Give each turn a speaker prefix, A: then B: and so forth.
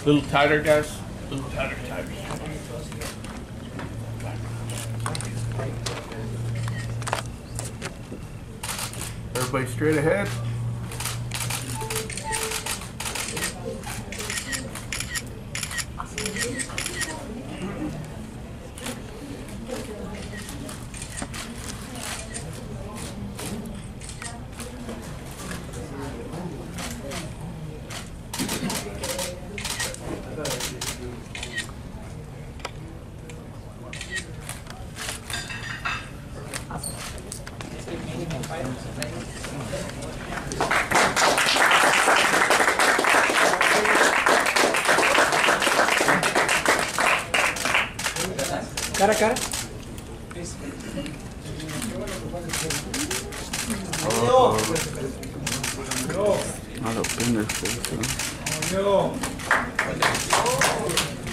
A: Little tighter, guys. Little tighter, tighter. Everybody straight ahead.
B: Cara a cara.
C: A los fingers.